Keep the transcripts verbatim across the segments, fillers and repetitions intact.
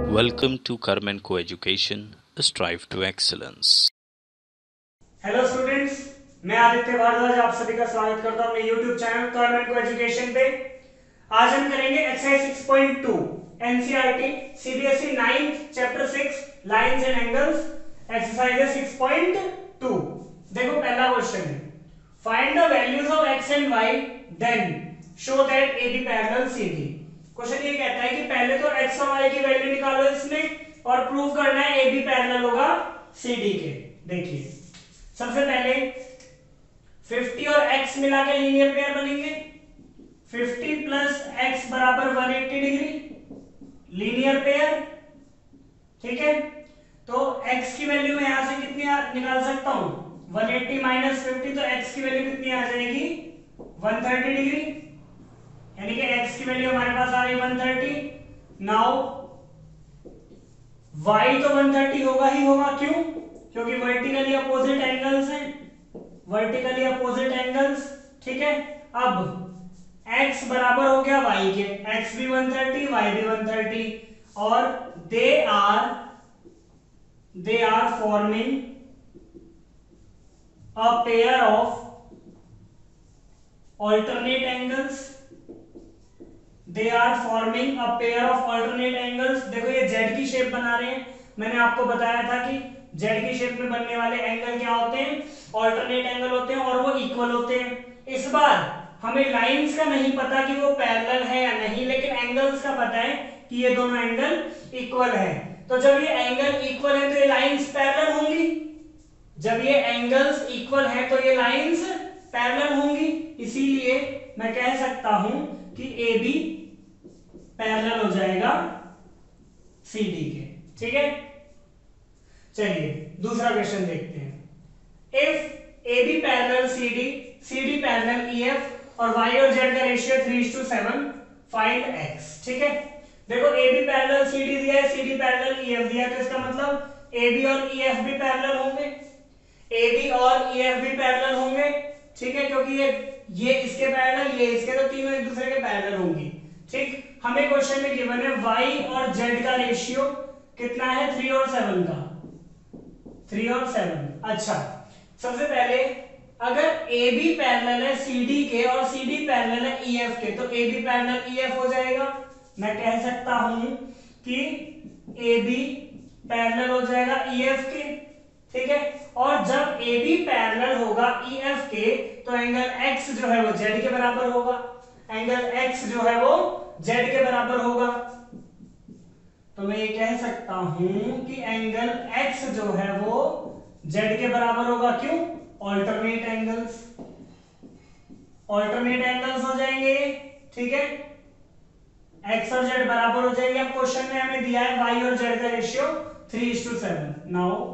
Welcome to Karman Co-Education, strive to excellence. Hello students, मैं आदित्य भारद्वाज आप सभी का स्वागत करता हूं अपने यूट्यूब चैनल करमन को एजुकेशन पे। आज हम करेंगे exercise six point two NCERT CBSE ninth chapter six lines and angles exercise six point two. देखो पहला क्वेश्चन है, find the values of x and y then show that AB parallel CD. Question ये कहता है कि पहले तो x और y की वैल्यू निकालो इसमें और प्रूव करना है ए बी पैरेलल होगा सीडी के। देखिए सबसे पहले फिफ्टी और x मिला के लीनियर पेयर बनेंगे। फिफ्टी प्लस x बराबर one eighty degree linear pair, ठीक है। तो x की वैल्यू मैं यहां से कितनी निकाल सकता हूं, वन एट्टी माइनस फिफ्टी, तो x की वैल्यू कितनी आ जाएगी, वन थर्टी डिग्री, यानी कि x की वैल्यू हमारे पास आ रही है वन थर्टी। नाउ y तो वन थर्टी होगा ही होगा, क्यों? क्योंकि वर्टिकली अपोजिट एंगल्स हैं, वर्टिकली अपोजिट एंगल्स, ठीक है। अब x बराबर हो गया y के, x भी वन थर्टी y भी वन थर्टी, और they are they are forming a pair of alternate angles they are forming a pair of alternate angles। देखो ये Z की शेप बना रहे हैं, मैंने आपको बताया था कि Z की शेप में बनने वाले एंगल क्या होते हैं, ऑल्टरनेट एंगल होते हैं और वो इक्वल होते हैं। इस बार हमें लाइंस का नहीं पता कि वो पैरेलल है या नहीं, लेकिन एंगल्स का पता है कि ये दोनों एंगल इक्वल है। तो जब ये एंगल इक्वल है तो ये लाइंस पैरेलल होंगी, जब ये एंगल्स इक्वल है तो ये लाइंस पैरेलल होंगी। इसीलिए मैं कह सकता हूं कि ए बी पैरेलल हो जाएगा सी डी के, ठीक है। चलिए दूसरा क्वेश्चन देखते हैं। If A B parallel C D, C D parallel E F और वाई और जेड का ratio three is to seven, find x, ठीक है। देखो A B parallel C D दिया है, C D parallel E F दिया है, तो इसका मतलब ए बी और ई एफ भी पैरेलल होंगे, ए बी और ई एफ भी पैरेलल होंगे, ठीक है। क्योंकि ये ये इसके पैरेलल, ये इसके, तो तीनों एक दूसरे के पैरेलल होंगी, ठीक। हमें क्वेश्चन में गिवन है y और z का रेशियो कितना है, थ्री और सेवन का, थ्री और सेवन। अच्छा सबसे पहले अगर ए बी पैरेलल है सी डी के और सी डी पैरेलल है ई एफ के, तो A B parallel E F हो जाएगा। मैं कह सकता हूं कि ए बी पैरेलल हो जाएगा ई एफ के, ठीक है। और जब ए बी पैरेलल होगा ई एफ के तो एंगल x जो है वो z के बराबर होगा, एंगल x जो है वो z के बराबर होगा। तो मैं ये कह सकता हूं कि एंगल x जो है वो z के बराबर होगा, क्यों? ऑल्टरनेट एंगल्स, ऑल्टरनेट एंगल्स हो जाएंगे, ठीक है। x और z बराबर हो जाएंगे। अब क्वेश्चन में हमें दिया है y और z का ratio three is to seven. Now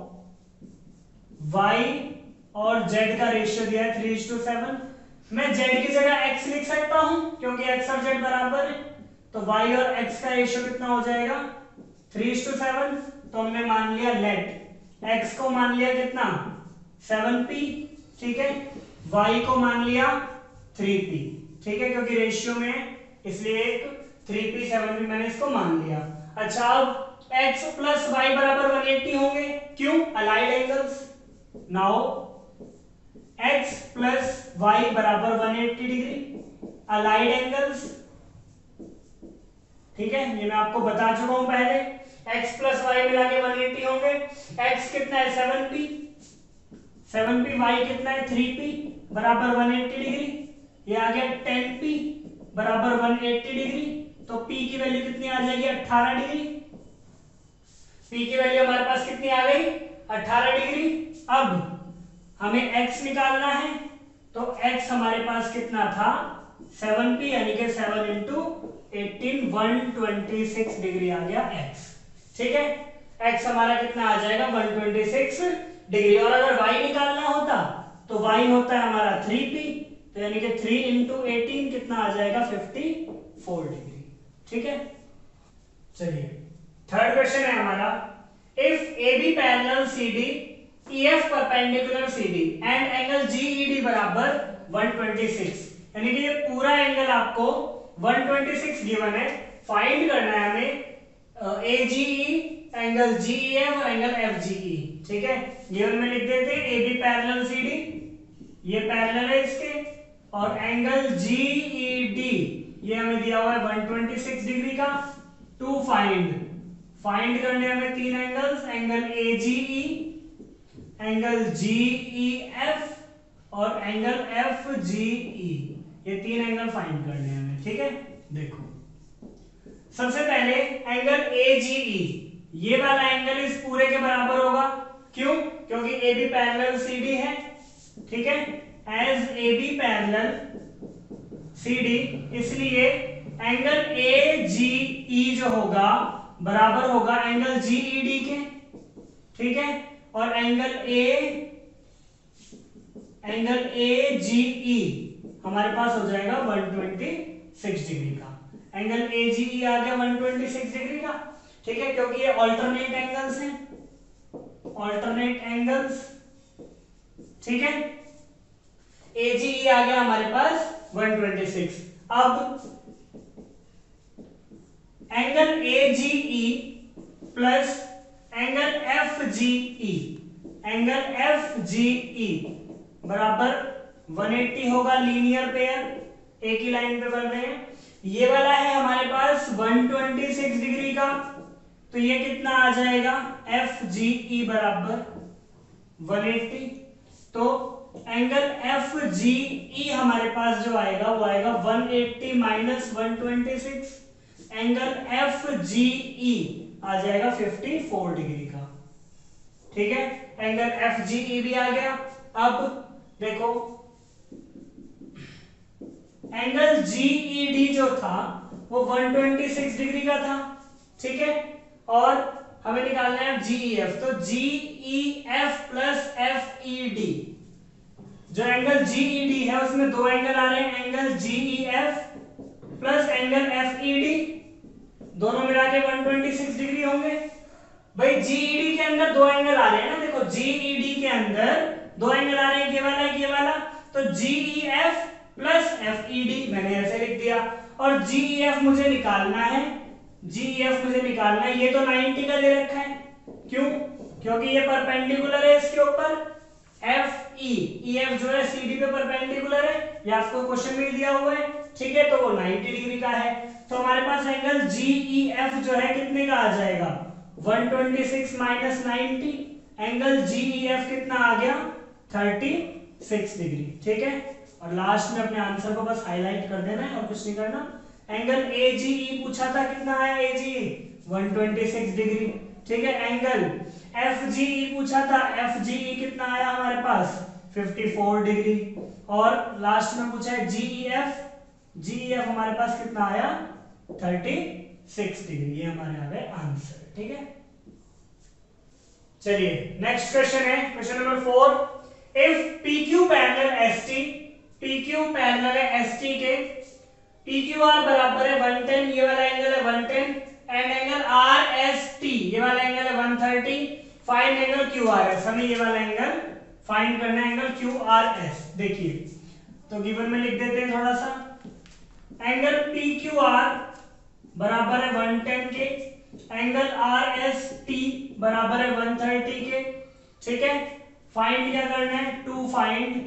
y और z का रेशियो दिया है थ्री इज टू सेवन। मैं z की जगह x लिख सकता हूं क्योंकि x और z बराबर है, तो y और x का रेशियो कितना हो जाएगा, थ्री इज टू सेवन। तो हमने मान लिया लेट x को मान लिया कितना, सेवन पी, ठीक है, y को मान लिया थ्री पी, ठीक है, क्योंकि रेशियो में इसलिए एक थ्री पी सेवन पी मैंने इसको मान लिया। अच्छा अब x प्लस वाई बराबर वन एट्टी होंगे, क्यों? Allied angles. Now x plus y बराबर one eighty degree, allied angles, ठीक है। ये मैं आपको बता चुका हूं पहले, x प्लस वाई मिला के वन एट्टी होंगे। x कितना है, seven p, seven p, y कितना है, थ्री पी बराबर वन एट्टी डिग्री, ये आ गया टेन पी बराबर वन एट्टी डिग्री। तो p की वैल्यू कितनी आ जाएगी, अठारह डिग्री। p की वैल्यू हमारे पास कितनी आ गई, अठारह डिग्री। अब हमें x निकालना है, तो x हमारे पास कितना था, सेवन पी, यानी कि seven into eighteen, one twenty six degree आ गया x, ठीक है। x हमारा कितना आ जाएगा, वन ट्वेंटी सिक्स डिग्री। और अगर y निकालना होता तो y होता है हमारा थ्री पी, तो यानी कि थ्री इंटू एटीन कितना आ जाएगा, फिफ्टी फोर डिग्री, ठीक है। चलिए थर्ड क्वेश्चन है हमारा, if A B parallel C D, E F perpendicular C D and angle G E D बराबर वन ट्वेंटी सिक्स, यानी कि ये पूरा एंगल आपको वन ट्वेंटी सिक्स गिवन है, फाइंड करना है हमें A G E angle G E F और एंगल एफ जी ई। ठीक है, गिवन में लिख देते हैं A B parallel C D, ये पैरेलल है इसके, और एंगल जी ई डी ये हमें दिया हुआ है वन ट्वेंटी सिक्स डिग्री का। टू फाइंड फाइंड करने हमें तीन angles, angle A G E, angle G E F और एंगल एफ जी ई, ये तीन एंगल फाइंड करने हैं हमें। ठीक है, देखो सबसे पहले एंगल ए जी ई, ये वाला एंगल इस पूरे के बराबर होगा। क्यों? क्योंकि A B parallel C D है। ठीक है, as A B parallel C D, इसलिए एंगल ए जी ई जो होगा बराबर होगा एंगल जी ई डी के। ठीक है, और angle A angle A G E हमारे पास हो जाएगा वन ट्वेंटी सिक्स डिग्री का। एंगल ए जी ई आ गया वन ट्वेंटी सिक्स डिग्री का। ठीक है, क्योंकि ये ऑल्टरनेट एंगल्स हैं, ऑल्टरनेट एंगल्स। ठीक है, ए जी ई आ गया हमारे पास वन ट्वेंटी सिक्स। अब angle A G E plus angle F G E, angle F G E बराबर वन एटी होगा, लीनियर पेयर, एक ही लाइन पे बन रहे हैं। ये वाला है हमारे पास वन ट्वेंटी सिक्स डिग्री का, तो ये कितना आ जाएगा, एफ जी ई बराबर वन एटी। तो एंगल एफ जी ई हमारे पास जो आएगा वो आएगा one eighty minus one twenty six, angle F G E आ जाएगा फिफ्टी फोर डिग्री का। ठीक है, एंगल एफ जी ई भी आ गया। अब देखो एंगल जी ई डी जो था वो वन ट्वेंटी सिक्स डिग्री का था। ठीक है, और हमें निकालना है जी ई एफ, तो G E F plus F E D, जो एंगल जी ई डी है उसमें दो एंगल आ रहे हैं, angle G E F plus angle F E D, दोनों मिला के वन ट्वेंटी सिक्स डिग्री होंगे। भाई जी ई डी के अंदर दो एंगल आ रहे हैं ना, देखो जी ई डी के अंदर दो एंगल आ रहे हैं, ये वाला ये वाला, तो G E F plus F E D मैंने ऐसे लिख दिया। और जी ई एफ मुझे निकालना है, जी ई एफ मुझे निकालना है, ये तो नाइंटी का दे रखा है। क्यों? क्योंकि ये परपेंडिकुलर है इसके ऊपर। एफ ई ई एफ जो है सी डी पे परपेंडिकुलर है, ये आपको क्वेश्चन में दिया हुआ है। ठीक है, तो वो नाइंटी डिग्री का है। तो हमारे पास एंगल जी ई एफ जो है कितने का आ जाएगा, one twenty six minus ninety, angle G E F कितना आ गया, थर्टी सिक्स डिग्री। ठीक है, और लास्ट में अपने आंसर को बस हाईलाइट कर देना है और कुछ नहीं करना। एंगल ए जी ई पूछा था, कितना आया A G E, one twenty six degree. ठीक है, एंगल एफ जी ई पूछा था, एफ जी ई कितना आया हमारे पास, फिफ्टी फोर डिग्री। और लास्ट में पूछा है जी E F, G E F हमारे पास कितना आया, थर्टी सिक्स डिग्री। ये हमारे आ गए आंसर। ठीक है, चलिए नेक्स्ट क्वेश्चन है, question number four. If P Q parallel S T, P Q parallel है एस टी के, पी क्यू आर बराबर है वन टेन, ये वाला एंगल है one ten, and angle R S T ये वाला एंगल है one thirty. Find angle Q R S, हमें ये वाला एंगल फाइंड करना है, एंगल क्यू आर एस। देखिए तो गिवन में लिख देते हैं थोड़ा सा, एंगल पी क्यू आर बराबर है वन टेन के, एंगल आर एस टी बराबर है वन थर्टी के। ठीक है, फाइंड क्या करना है, to find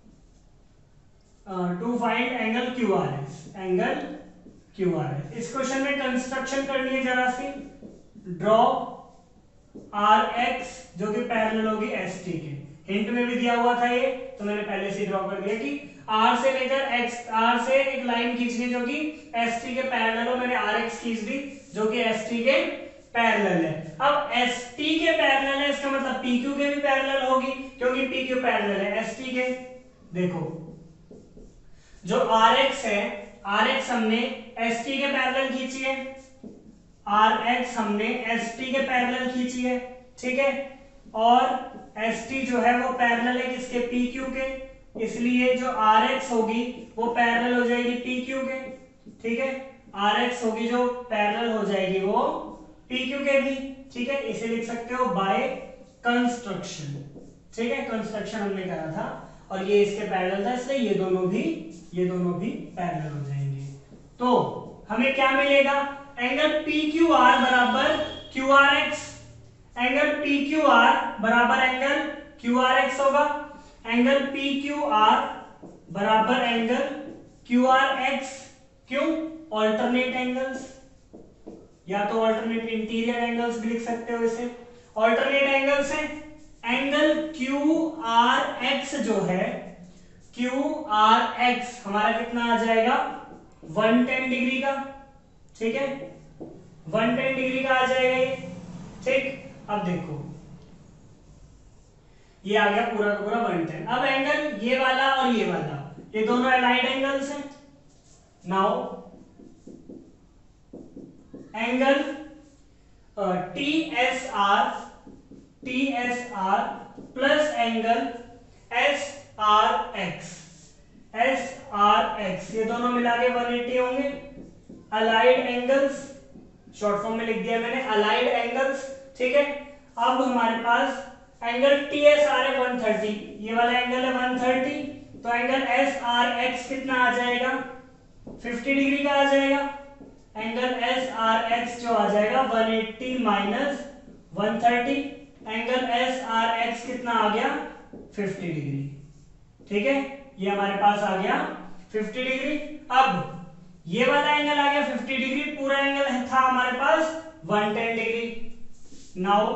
to find angle Q R S, angle Q R S. इस क्वेश्चन में कंस्ट्रक्शन करनी है जरा सी, ड्रॉ आर एक्स जो कि पैरेलल होगी एस टी के। हिंट में भी दिया हुआ था ये, तो मैंने पहले से ड्रॉ कर दिया कि आर से लेकर एक्स, आर से एक लाइन खींचनी जो कि एस टी के पैरेलल हो, मैंने आर एक्स खींच दी जो कि एस टी के पैरेलल है। अब एस टी के पैरेलल है, इसका मतलब पी क्यू के भी पैरेलल होगी, क्योंकि पी क्यू पैरेलल है एस टी के। देखो जो आर एक्स है, आर एक्स हमने एस टी के पैरेलल खींची है, आर एक्स हमने एस टी के पैरेलल खींची है। ठीक है, और एस टी जो है वो पैरेलल है किसके, पी क्यू के, इसलिए जो आर एक्स होगी वो पैरेलल हो जाएगी पी क्यू के। ठीक है, आर एक्स होगी जो पैरेलल हो जाएगी वो पी क्यू के भी। ठीक है, इसे लिख सकते हो बाय कंस्ट्रक्शन। ठीक है, कंस्ट्रक्शन हमने करा था और ये इसके पैरेलल था, इसलिए ये दोनों भी ये दोनों भी पैरेलल हो जाएंगे। तो हमें क्या मिलेगा, एंगल पी क्यू आर बराबर Q R X. Angle P Q R बराबर एंगल क्यू आर एक्स होगा। एंगल पी क्यू आर बराबर एंगल क्यू आर एक्स। क्यों? ऑल्टरनेट एंगल्स, या तो ऑल्टरनेट इंटीरियर एंगल्स भी लिख सकते हो इसे। ऑल्टरनेट एंगल्स है। एंगल क्यू आर एक्स जो है, क्यू आर एक्स हमारा कितना आ जाएगा? वन टेन डिग्री का। ठीक है, वन टेन डिग्री का आ जाएगा ये। ठीक, अब देखो ये आ गया पूरा का पूरा वन टेन। अब एंगल ये वाला और ये वाला, ये दोनों अलाइड एंगल्स हैं। Now angle T S R, T S R plus angle S R X, S R X, ये दोनों मिला के वन एटी होंगे। अलाइड एंगल्स, शॉर्ट फॉर्म में लिख दिया मैंने अलाइड एंगल्स। ठीक है, अब हमारे पास एंगल टी एस आर है वन थर्टी, ये वाला एंगल है वन थर्टी, तो एंगल एस आर एक्स कितना आ जाएगा? फिफ्टी डिग्री का आ जाएगा। एंगल एस आर एक्स जो आ जाएगा one eighty minus one thirty, angle S R X कितना आ गया? Fifty degree. ठीक है, ये हमारे पास आ गया फिफ्टी डिग्री। अब ये वाला एंगल आ गया फिफ्टी डिग्री, पूरा एंगल था हमारे पास one ten degree. Now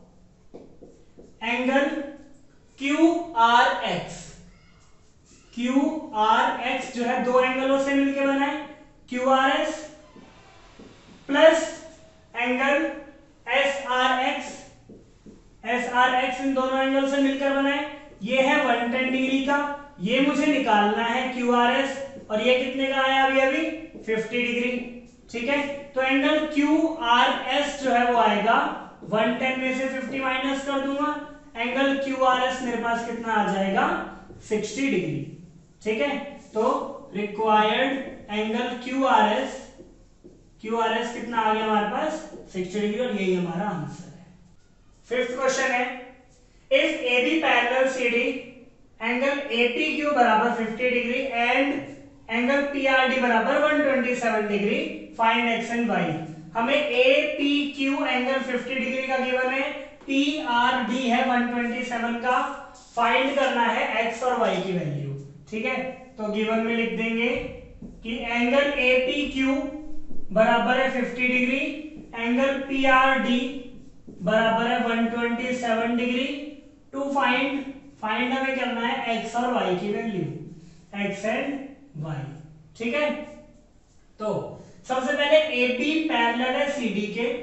angle Q R X, Q R X जो है दो एंगलों से मिलकर बना है, Q R S plus angle S R X, S R X इन दोनों एंगल से मिलकर बना है। ये है वन टेन डिग्री का, ये मुझे निकालना है क्यू आर एस, और ये कितने का आया अभी अभी? Fifty degree. ठीक है, तो एंगल क्यू आर एस जो है वो आएगा वन टेन में से फिफ्टी माइनस कर दूंगा, एंगल क्यू आर एस मेरे पास कितना आ जाएगा? Sixty degree. ठीक है, तो required angle Q R S, Q R S कितना आ गया हमारे पास? सिक्सटी डिग्री, और यही हमारा आंसर है। फिफ्थ क्वेश्चन है, if A B parallel C D, angle A P Q बराबर fifty degree and angle P R D बराबर one twenty seven degree, find X and Y. हमें A P Q angle fifty degree का given है, P R D है one twenty seven का, find करना है x और वाई की वैल्यू। ठीक है, तो गिवन में लिख देंगे कि एंगल ए पी क्यू बराबर है fifty degree, angle P R D बराबर है one twenty seven degree. To find, find हमें करना है एक्स और वाई की वैल्यू, एक्स एंड वाई। ठीक है, तो सबसे पहले ए बी पैरेलल है सी डी के,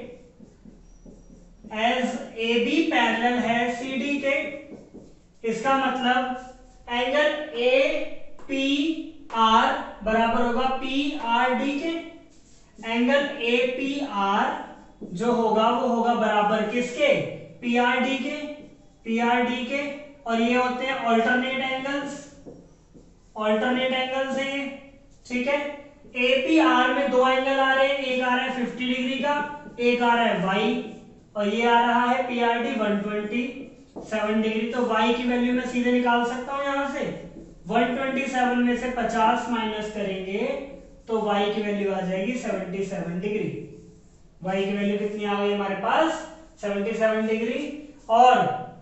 एज ए बी पैरेलल है सी डी के, इसका मतलब एंगल ए पी आर बराबर होगा पी आर डी के। एंगल ए पी आर जो होगा वो होगा बराबर किसके? पी आर डी के, पी आर डी के, और ये होते हैं ऑल्टरनेट एंगल्स, ऑल्टरनेट एंगल्स है ये। ठीक है, ए पी आर में दो एंगल आ रहे हैं, एक आ रहा है फिफ्टी डिग्री का, एक आ रहा है वाई, और ये आ रहा है P R D one twenty seven degree. तो वाई की वैल्यू मैं सीधे निकाल सकता हूं यहां से, वन ट्वेंटी सेवन में से पचास माइनस करेंगे तो y की वैल्यू आ जाएगी सेवेंटी सेवन डिग्री। y की वैल्यू कितनी आ गई हमारे पास? Seventy seven degree. और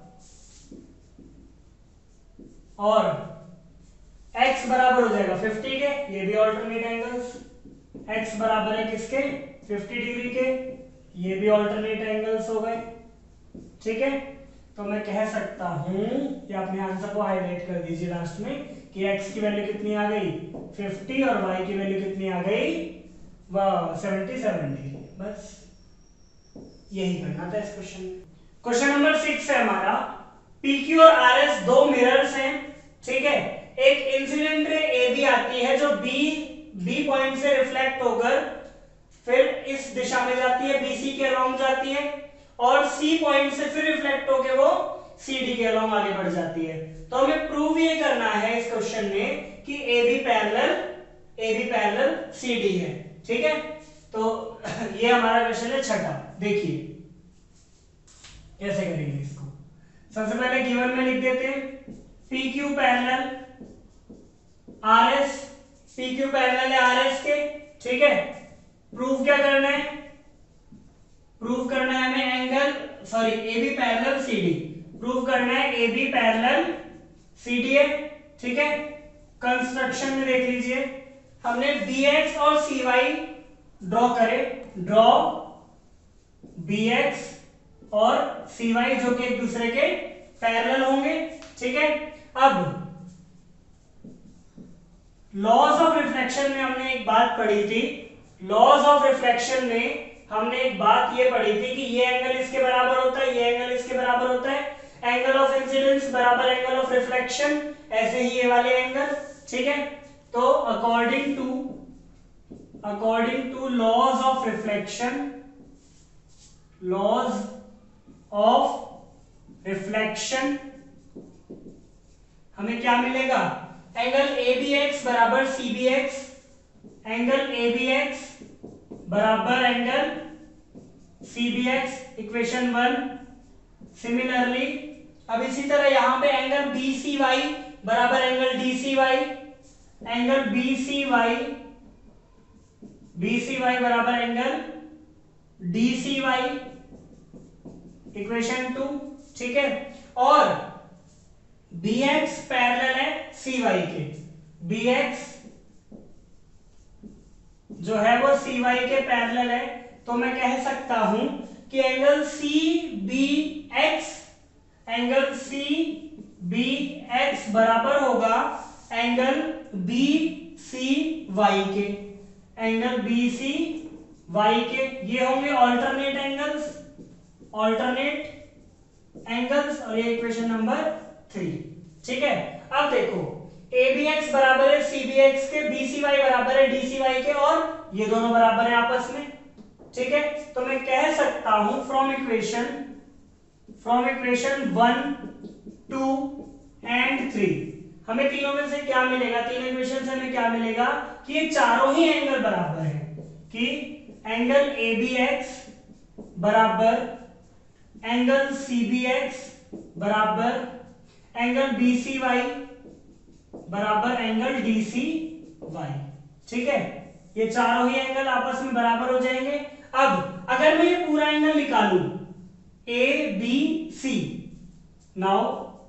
और x बराबर हो जाएगा फिफ्टी के, ये भी ऑल्टरनेट एंगल्स, x बराबर है किसके? फिफ्टी डिग्री के, ये भी ऑल्टरनेट एंगल्स हो गए। ठीक है, तो मैं कह सकता हूं, या अपने आंसर को हाईलाइट कर दीजिए लास्ट में, कि x की वैल्यू कितनी आ गई? फिफ्टी, और y की वैल्यू कितनी आ गई? वह सेवेंटी सेवन डिग्री। बस यही करना था इस क्वेश्चन में। क्वेश्चन नंबर सिक्स है हमारा, P Q और R S दो मिरर्स हैं। ठीक है, एक इंसिडेंट रे A B आती है जो B B पॉइंट से रिफ्लेक्ट होकर फिर इस दिशा में जाती है, B C के अलोंग जाती है, और C पॉइंट से फिर रिफ्लेक्ट होकर वो C D के अलोंग आगे बढ़ जाती है। तो हमें प्रूव ये करना है इस क्वेश्चन में कि A B parallel A B parallel C D है। ठीक है, तो ये हमारा क्वेश्चन है छठा। देखिए कैसे करेंगे इसको। सबसे पहले गिवन में लिख देते हैं P Q parallel R S, P Q parallel है R S के। ठीक है, प्रूव क्या करना है? प्रूव करना है हमें angle sorry A B parallel C D, prove करना है A B parallel C D है, ठीक है। कंस्ट्रक्शन में देख लीजिए, हमने बी एक्स और सी वाई ड्रॉ करे, ड्रॉ बी एक्स और सी वाई जो कि एक दूसरे के पैरेलल होंगे, ठीक है। अब लॉज ऑफ रिफ्लेक्शन में हमने एक बात पढ़ी थी, लॉज ऑफ रिफ्लेक्शन में हमने एक बात ये पढ़ी थी कि ये एंगल इसके बराबर होता है, ये एंगल इसके बराबर होता है, एंगल ऑफ इंसिडेंस बराबर एंगल ऑफ रिफ्लेक्शन, ऐसे ही ये वाले एंगल, ठीक है। तो according to according to laws of reflection, laws of reflection हमें क्या मिलेगा, एंगल ए बी एक्स बराबर C B X, angle A B X बराबर angle C B X, equation one. Similarly अब इसी तरह यहां पे एंगल बी सी वाई बराबर angle D C Y, angle B C Y B C Y बराबर angle D C Y, equation two, ठीक है। और बी एक्स पैरेलल है सी वाई के, बी एक्स जो है वो सी वाई के पैरेलल है, तो मैं कह सकता हूं कि angle C B X, angle C B X बराबर होगा एंगल बी सी वाई के, एंगल बी सी वाई के, ये होंगे ऑल्टरनेट एंगल्स, ऑल्टरनेट एंगल्स, और ये इक्वेशन नंबर थ्री, ठीक है। अब देखो ए बी एक्स बराबर है सी बी एक्स के, बी सी वाई बराबर है डी सी वाई के, और ये दोनों बराबर है आपस में, ठीक है। तो मैं कह सकता हूं from equation from equation one two and three हमें तीनों में से क्या मिलेगा, तीनों इक्वेशन से हमें क्या मिलेगा कि ये चारों ही एंगल बराबर है, कि एंगल ए बी एक्स बराबर एंगल सी बी एक्स बराबर एंगल बी सी वाई बराबर एंगल डी सी वाई, ठीक है। ये चारों ही एंगल आपस में बराबर हो जाएंगे। अब अगर मैं ये पूरा एंगल निकालूं A B C, now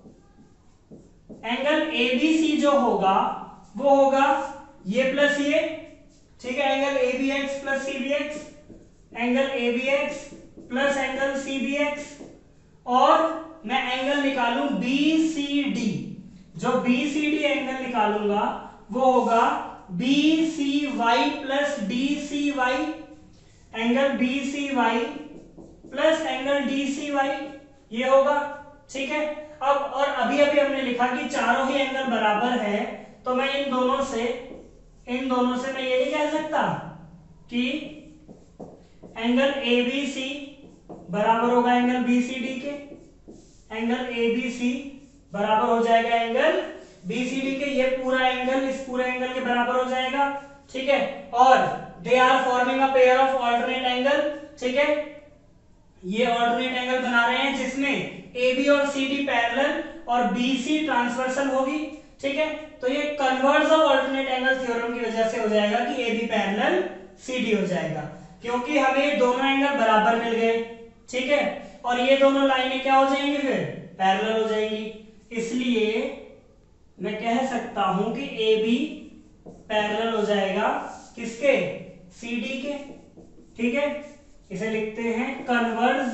angle A B C जो होगा वो होगा ये प्लस ये, ठीक है, angle A B X plus C B X, angle A B X plus angle C B X, और मैं एंगल निकालूं बी सी डी, जो बी सी डी एंगल निकालूंगा वो होगा B C Y plus D C Y, angle B C Y plus angle D C Y, ये होगा, ठीक है। अब और अभी अभी हमने लिखा कि चारों ही एंगल बराबर है, तो मैं इन दोनों से इन दोनों से मैं ये नहीं कह सकता कि एंगल ए बी सी बराबर होगा एंगल बी सी डी के, एंगल ए बी सी बराबर हो जाएगा एंगल बी सी डी के, ये पूरा एंगल इस पूरे एंगल के बराबर हो जाएगा, ठीक है। और they are forming a pair of alternate angle, ठीक है, ये ऑल्टरनेट एंगल बना रहे हैं जिसमें ए बी और सी डी पैरेलल और बी सी ट्रांसवर्सल होगी, ठीक है। तो ये converse of alternate angle theorem की वजह से हो जाएगा कि A B parallel C D हो जाएगा, क्योंकि हमें ये दोनों एंगल बराबर मिल गए, ठीक है। और ये दोनों लाइनें क्या हो जाएंगी, फिर पैरेलल हो जाएंगी, इसलिए मैं कह सकता हूं कि ए बी पैरेलल हो जाएगा किसके, सी डी के, ठीक है। इसे लिखते हैं converse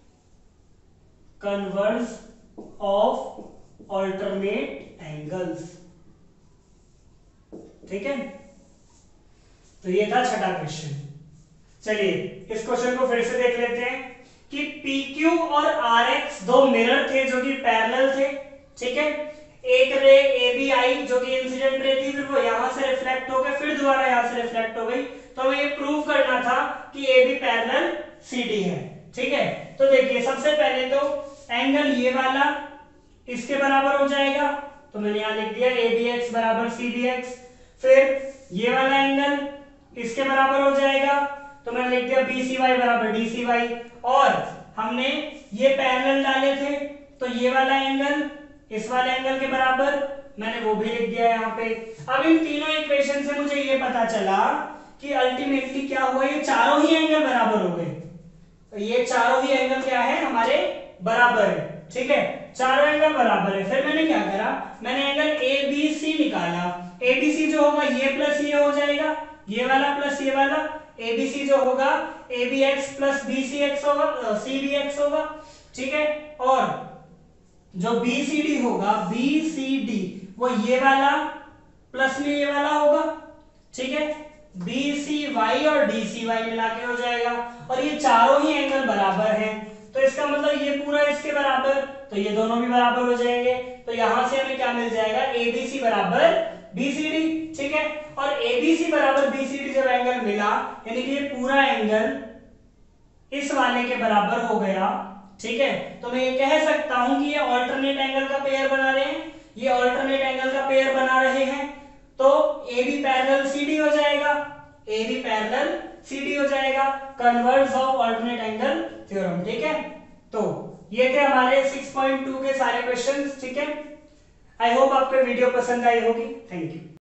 converse of alternate angles, ठीक है। तो ये था छठा क्वेश्चन। चलिए इस क्वेश्चन को फिर से देख लेते हैं कि पी क्यू और आर एक्स दो मिरर थे जो कि पैरेलल थे, ठीक है। एक रे ए बी आई जो कि इंसिडेंट रे थी, फिर वो यहां से रिफ्लेक्ट हो गई, फिर दोबारा यहां से रिफ्लेक्ट हो गई, तो हमें ये प्रूव करना था कि A B parallel C D है, ठीक है। तो देखिए सबसे पहले तो एंगल ये वाला इसके बराबर हो जाएगा, तो मैंने यहां लिख दिया ए बी एक्स बराबर सी बी एक्स, फिर ये वाला एंगल इसके बराबर हो जाएगा, तो मैंने लिख दिया बी सी वाई बराबर डी सी वाई, और हमने ये पैरेलल डाले थे तो ये वाला एंगल इस वाले एंगल के बराबर, मैंने वो भी लिख दिया यहाँ पे। अब इन तीनों इक्वेशन से मुझे ये पता चला कि अल्टीमेटली क्या हुआ, ये चारों ही एंगल बराबर हो गए, तो ये चारों ही एंगल क्या है हमारे बराबर है, ठीक है, चारों एंगल बराबर है। फिर मैंने क्या करा, मैंने एंगल ए बी सी निकाला। ए बी सी जो होगा ये प्लस ये हो जाएगा, ये वाला प्लस ये वाला। ए बी सी जो होगा A B X plus B C X होगा, सी बी एक्स होगा, ठीक है। और जो बी सी डी होगा, बी सी डी वो ये वाला प्लस में ये वाला होगा, ठीक है। बी सी वाई और डी सी वाई मिला के हो जाएगा। और ये चारों ही एंगल बराबर हैं, तो इसका मतलब ये पूरा इसके बराबर, तो ये दोनों भी बराबर हो जाएंगे। तो यहां से हमें क्या मिल जाएगा, ए बी सी बराबर बी सी डी, ठीक है। और ए बी सी बराबर बी सी डी जब एंगल मिला, यानी कि ये पूरा एंगल इस वाले के बराबर हो गया, ठीक है। तो मैं ये कह सकता हूं कि ये ऑल्टरनेट एंगल का पेयर बना रहे हैं, ये ऑल्टरनेट एंगल का पेयर बना रहे हैं। तो A B parallel C D हो जाएगा, A B parallel C D हो जाएगा, converse of alternate angle theorem, ठीक है। तो ये थे हमारे सिक्स पॉइंट टू के सारे क्वेश्चंस, ठीक है। आई होप आपको वीडियो पसंद आई होगी। Thank you.